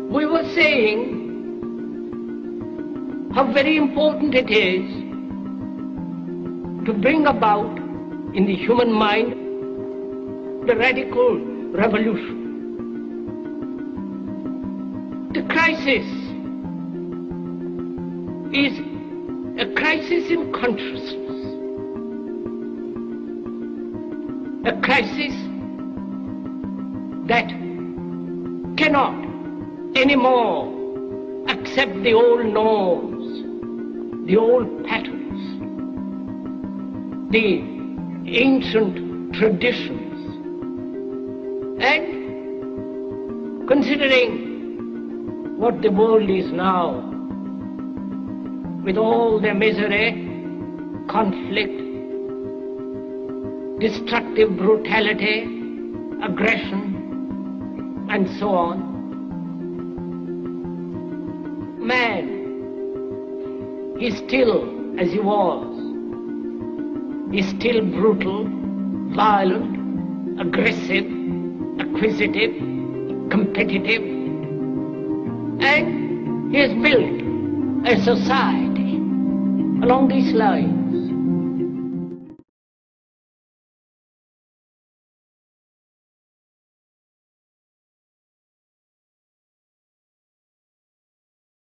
We were saying how very important it is to bring about in the human mind the radical revolution. The crisis is a crisis in consciousness, a crisis that cannot anymore accept the old norms, the old patterns, the ancient traditions, and considering what the world is now, with all their misery, conflict, destructive brutality, aggression, and so on, man is still as he was. Is still brutal, violent, aggressive, acquisitive, competitive, and he has built a society along these lines.